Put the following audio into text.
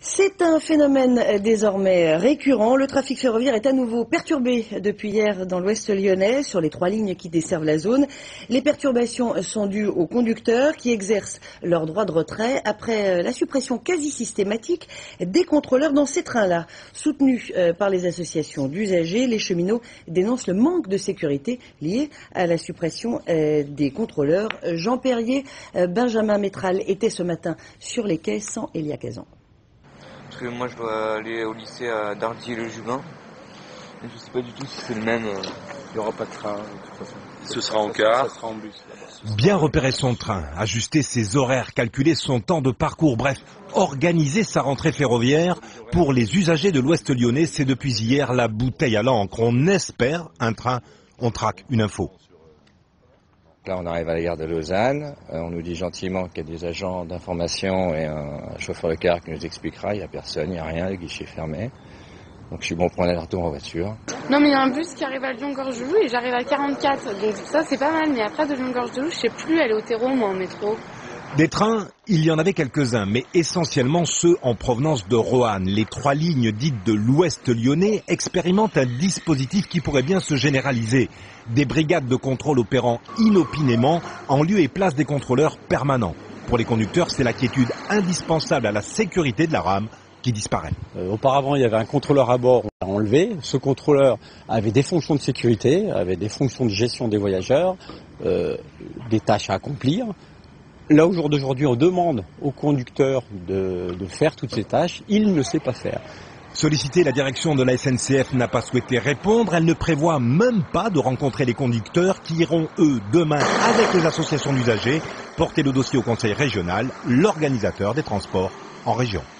C'est un phénomène désormais récurrent. Le trafic ferroviaire est à nouveau perturbé depuis hier dans l'ouest lyonnais, sur les 3 lignes qui desservent la zone. Les perturbations sont dues aux conducteurs qui exercent leur droit de retrait après la suppression quasi systématique des contrôleurs dans ces trains-là. Soutenus par les associations d'usagers, les cheminots dénoncent le manque de sécurité lié à la suppression des contrôleurs. Jean Perrier, Benjamin Métral était ce matin sur les quais sans Elia Kazan. Parce que moi je dois aller au lycée à Dardier-le-Jubin. Et je sais pas du tout si c'est le même. Il n'y aura pas de train de toute façon. Ce sera en car. Ça sera en bus. Bien repérer son train, ajuster ses horaires, calculer son temps de parcours, bref, organiser sa rentrée ferroviaire. Pour les usagers de l'Ouest lyonnais, c'est depuis hier la bouteille à l'encre. On espère un train, on traque une info. Là, on arrive à la gare de Lausanne. On nous dit gentiment qu'il y a des agents d'information et un chauffeur de car qui nous expliquera. Il n'y a personne, il n'y a rien, le guichet est fermé. Donc je suis bon pour un aller-retour en voiture. Non, mais il y a un bus qui arrive à Lyon-Gorge-de-Loup et j'arrive à 44. Donc ça, c'est pas mal. Mais après, de Lyon-Gorge-de-Loup, je sais plus aller au terreau, moi, en métro. Des trains, il y en avait quelques-uns, mais essentiellement ceux en provenance de Roanne. Les 3 lignes dites de l'Ouest lyonnais expérimentent un dispositif qui pourrait bien se généraliser. Des brigades de contrôle opérant inopinément en lieu et place des contrôleurs permanents. Pour les conducteurs, c'est la quiétude indispensable à la sécurité de la rame qui disparaît. Auparavant, il y avait un contrôleur à bord, on l'a enlevé. Ce contrôleur avait des fonctions de sécurité, avait des fonctions de gestion des voyageurs, des tâches à accomplir. Là, au jour d'aujourd'hui, on demande au conducteur de faire toutes ces tâches. Il ne sait pas faire. Sollicité, la direction de la SNCF n'a pas souhaité répondre. Elle ne prévoit même pas de rencontrer les conducteurs qui iront, eux, demain, avec les associations d'usagers, porter le dossier au conseil régional, l'organisateur des transports en région.